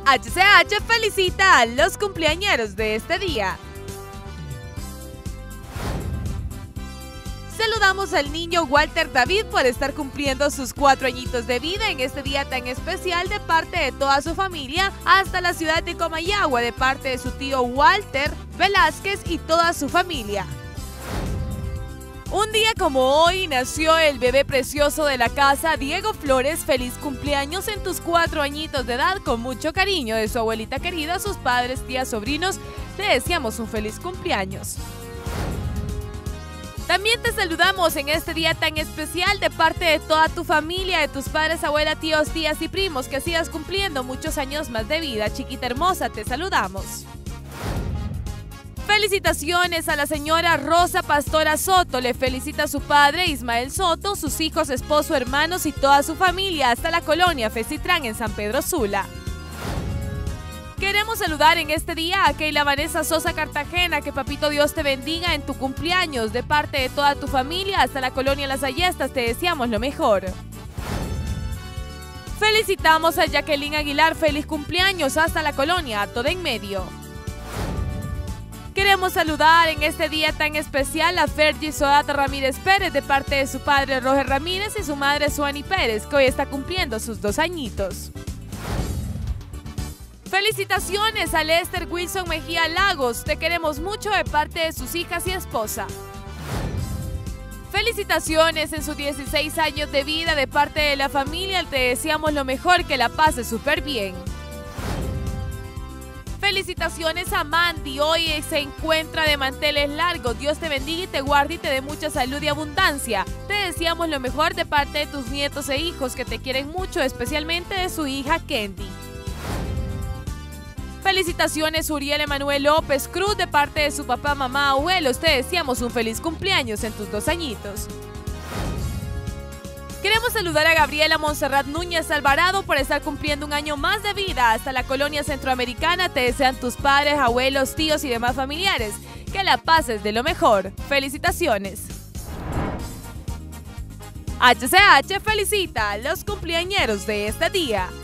HCH felicita a los cumpleañeros de este día. Saludamos al niño Walter David por estar cumpliendo sus 4 añitos de vida en este día tan especial de parte de toda su familia hasta la ciudad de Comayagua de parte de su tío Walter Velázquez y toda su familia. Un día como hoy nació el bebé precioso de la casa, Diego Flores. Feliz cumpleaños en tus 4 añitos de edad, con mucho cariño de su abuelita querida, sus padres, tías, sobrinos. Te deseamos un feliz cumpleaños. También te saludamos en este día tan especial de parte de toda tu familia, de tus padres, abuela, tíos, tías y primos, que sigas cumpliendo muchos años más de vida. Chiquita hermosa, te saludamos. Felicitaciones a la señora Rosa Pastora Soto. Le felicita a su padre Ismael Soto, sus hijos, esposo, hermanos y toda su familia hasta la colonia Fecitrán en San Pedro Sula. Queremos saludar en este día a Keila Vanessa Sosa Cartagena. Que papito Dios te bendiga en tu cumpleaños de parte de toda tu familia hasta la colonia Las Ayestas. Te deseamos lo mejor. Felicitamos a Jacqueline Aguilar. Feliz cumpleaños hasta la colonia Hato de en Medio. Queremos saludar en este día tan especial a Fergie Soata Ramírez Pérez de parte de su padre Roger Ramírez y su madre Suani Pérez, que hoy está cumpliendo sus 2 añitos. Felicitaciones a Lester Wilson Mejía Lagos. Te queremos mucho de parte de sus hijas y esposa. Felicitaciones en sus 16 años de vida de parte de la familia. Te deseamos lo mejor, que la pases súper bien. Felicitaciones a Mandy, hoy se encuentra de manteles largos. Dios te bendiga y te guarde y te dé mucha salud y abundancia. Te deseamos lo mejor de parte de tus nietos e hijos que te quieren mucho, especialmente de su hija Kendi. Felicitaciones Uriel Emanuel López Cruz de parte de su papá, mamá, abuelos. Te deseamos un feliz cumpleaños en tus 2 añitos. Queremos saludar a Gabriela Montserrat Núñez Alvarado por estar cumpliendo un año más de vida hasta la colonia centroamericana. Te desean tus padres, abuelos, tíos y demás familiares. Que la pases de lo mejor. Felicitaciones. HCH felicita a los cumpleañeros de este día.